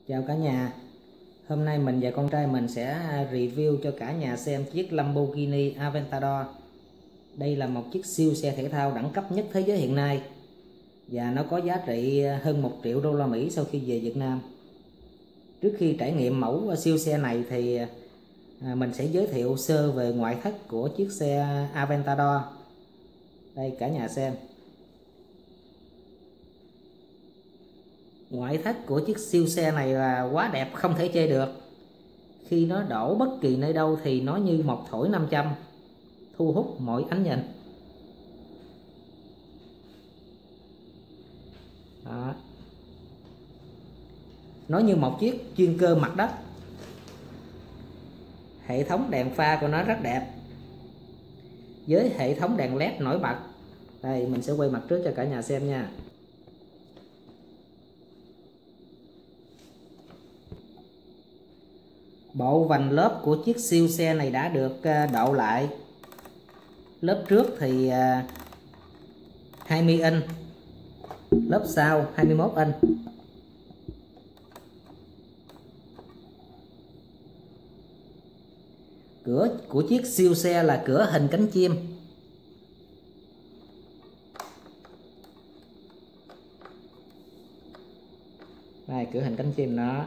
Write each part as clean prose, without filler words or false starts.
Chào cả nhà. Hôm nay mình và con trai mình sẽ review cho cả nhà xem chiếc Lamborghini Aventador. Đây là một chiếc siêu xe thể thao đẳng cấp nhất thế giới hiện nay và nó có giá trị hơn 1 triệu đô la Mỹ sau khi về Việt Nam. Trước khi trải nghiệm mẫu siêu xe này thì mình sẽ giới thiệu sơ về ngoại thất của chiếc xe Aventador. Đây cả nhà xem. Ngoại thất của chiếc siêu xe này là quá đẹp, không thể chê được. Khi nó đổ bất kỳ nơi đâu thì nó như một thỏi 500, thu hút mọi ánh nhìn. Đó. Nó như một chiếc chuyên cơ mặt đất. Hệ thống đèn pha của nó rất đẹp, với hệ thống đèn LED nổi bật. Đây mình sẽ quay mặt trước cho cả nhà xem nha. Bộ vành lớp của chiếc siêu xe này đã được độ lại. Lớp trước thì 20 inch, lớp sau 21 inch. Cửa của chiếc siêu xe là cửa hình cánh chim. Đây, cửa hình cánh chim đó.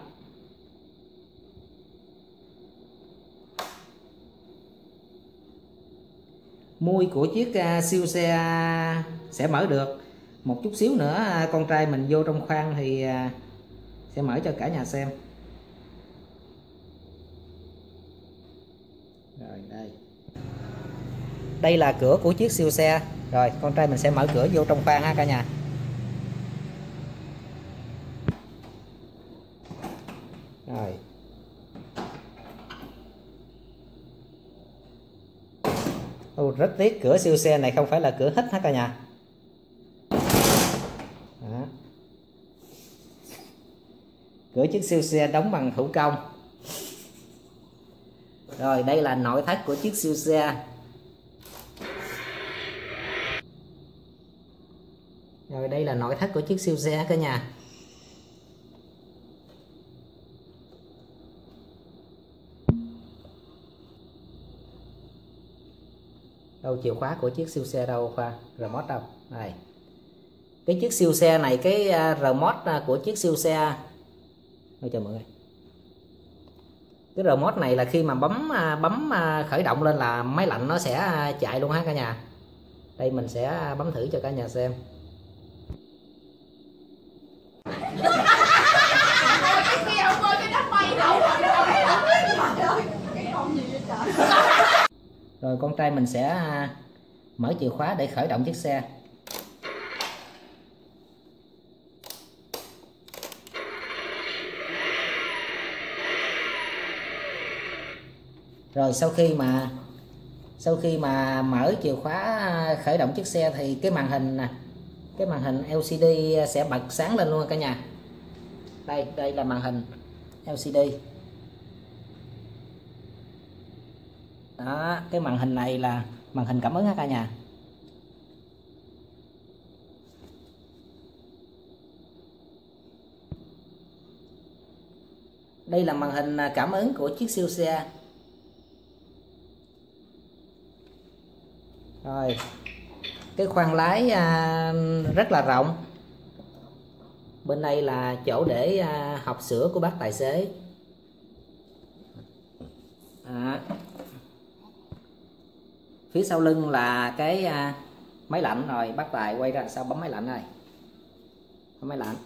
Mui của chiếc siêu xe sẽ mở được. Một chút xíu nữa con trai mình vô trong khoang thì sẽ mở cho cả nhà xem. Rồi đây. Đây là cửa của chiếc siêu xe. Rồi con trai mình sẽ mở cửa vô trong khoang ha cả nhà. Rồi. Rất tiếc cửa siêu xe này không phải là cửa hít hết cả nhà. Đó. Cửa chiếc siêu xe đóng bằng thủ công. Rồi đây là nội thất của chiếc siêu xe. Rồi đây là nội thất của chiếc siêu xe cả nhà. Đâu chìa khóa của chiếc siêu xe đâu khoa, remote đâu. Đây. Cái chiếc siêu xe này, cái remote của chiếc siêu xe. Đây cho mọi người. Cái remote này là khi mà bấm khởi động lên là máy lạnh nó sẽ chạy luôn ha cả nhà. Đây mình sẽ bấm thử cho cả nhà xem. Rồi con trai mình sẽ mở chìa khóa để khởi động chiếc xe. Rồi sau khi mà mở chìa khóa khởi động chiếc xe thì cái màn hình LCD sẽ bật sáng lên luôn cả nhà. Đây là màn hình LCD. Đó, cái màn hình này là màn hình cảm ứng ha cả nhà. Đây là màn hình cảm ứng của chiếc siêu xe. Rồi, cái khoang lái rất là rộng. Bên đây là chỗ để hộp sữa của bác tài xế. Đó. Phía sau lưng là cái máy lạnh. Rồi bác tài quay ra sau bấm máy lạnh này. Bấm máy lạnh.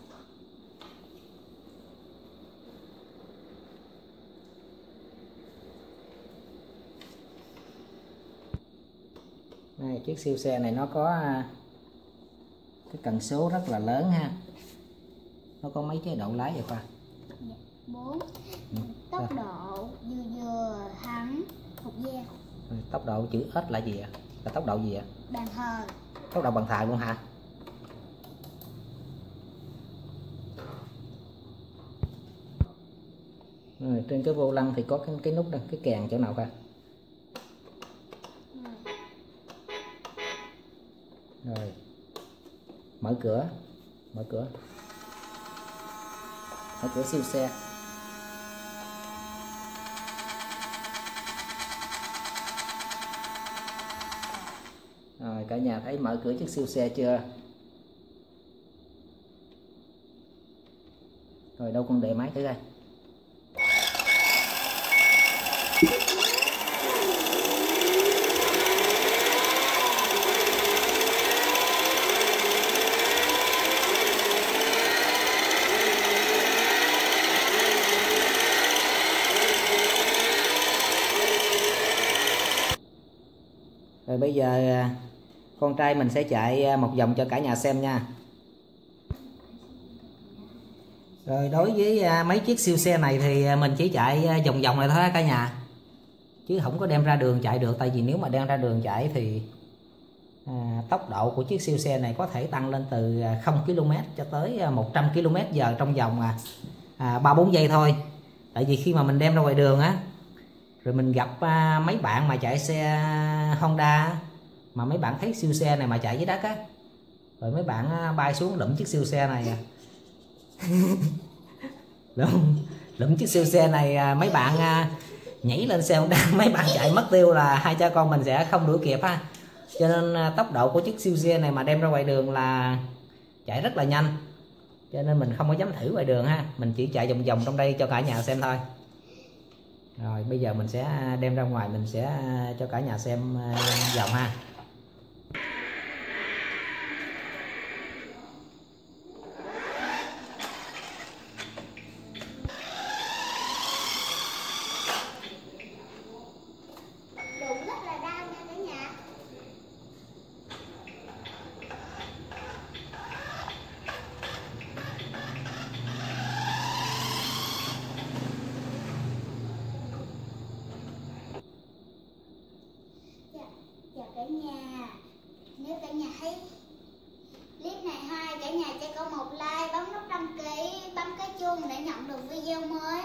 Đây, chiếc siêu xe này nó có cái cần số rất là lớn ha. Nó có mấy chế độ lái vậy Khoa? 4. Tốc độ vừa thắng một giây. Tốc độ chữ S là gì ạ? Là tốc độ gì ạ? Bàn thờ. Tốc độ bằng thờ luôn hả? Rồi, trên cái vô lăng thì có cái nút đó, cái kèn chỗ nào Khoa? Rồi mở cửa. ở cửa siêu xe. Rồi cả nhà thấy mở cửa chiếc siêu xe chưa? Rồi đâu con để máy thử đây. Rồi bây giờ con trai mình sẽ chạy một vòng cho cả nhà xem nha. Rồi đối với mấy chiếc siêu xe này thì mình chỉ chạy vòng vòng này thôi cả nhà, chứ không có đem ra đường chạy được. Tại vì nếu mà đem ra đường chạy thì tốc độ của chiếc siêu xe này có thể tăng lên từ 0 km cho tới 100 km/h trong vòng 3-4 giây thôi. Tại vì khi mà mình đem ra ngoài đường á, rồi mình gặp mấy bạn mà chạy xe Honda mà mấy bạn thấy siêu xe này mà chạy dưới đất á, rồi mấy bạn bay xuống lụm chiếc siêu xe này lụm chiếc siêu xe này, mấy bạn nhảy lên xe Honda, mấy bạn chạy mất tiêu là hai cha con mình sẽ không đuổi kịp ha. Cho nên tốc độ của chiếc siêu xe này mà đem ra ngoài đường là chạy rất là nhanh, cho nên mình không có dám thử ngoài đường ha, mình chỉ chạy vòng vòng trong đây cho cả nhà xem thôi. Rồi bây giờ mình sẽ đem ra ngoài, mình sẽ cho cả nhà xem vòng ha. Đụng rất là đau nha cả nhà. Chào cả nhà. Nếu cả nhà thấy clip này hay, cả nhà cho con một like, bấm nút đăng ký, bấm cái chuông để nhận được video mới.